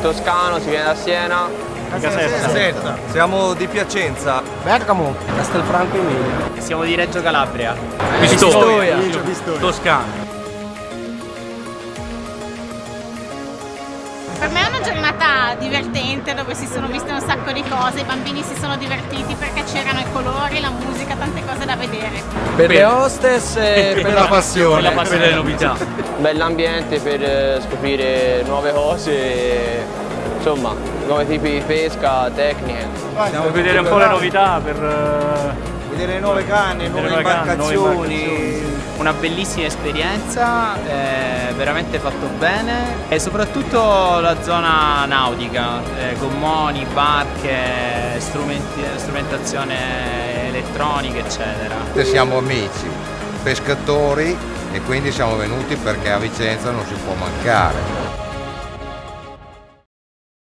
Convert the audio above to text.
toscano, si viene da Siena. Caserta. Siamo di Piacenza. Bergamo. Castelfranco Emilia. Siamo di Reggio Calabria. Pistoia. Toscana. Per me è una giornata divertente dove si sono viste un sacco di cose, i bambini si sono divertiti perché c'erano i colori, la musica, tante cose da vedere. Per le hostess e per la passione. Per le novità. Bell'ambiente per scoprire nuove cose, insomma, nuovi tipi di pesca, tecniche. Per vedere un po' le novità, per Vedere nuove canne, nuove imbarcazioni. Una bellissima esperienza, veramente fatto bene e soprattutto la zona nautica, gommoni, barche, strumentazione elettronica eccetera. Siamo amici, pescatori e quindi siamo venuti perché a Vicenza non si può mancare.